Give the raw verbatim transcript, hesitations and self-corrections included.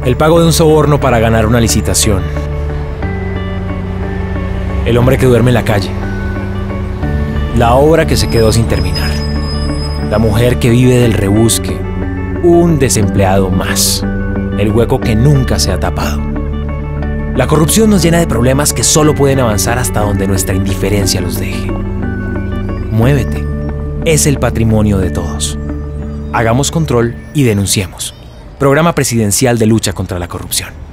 El pago de un soborno para ganar una licitación. El hombre que duerme en la calle. La obra que se quedó sin terminar. La mujer que vive del rebusque. Un desempleado más. El hueco que nunca se ha tapado. La corrupción nos llena de problemas que solo pueden avanzar hasta donde nuestra indiferencia los deje. Muévete. Es el patrimonio de todos. Hagamos control y denunciemos. Programa Presidencial de Lucha contra la Corrupción.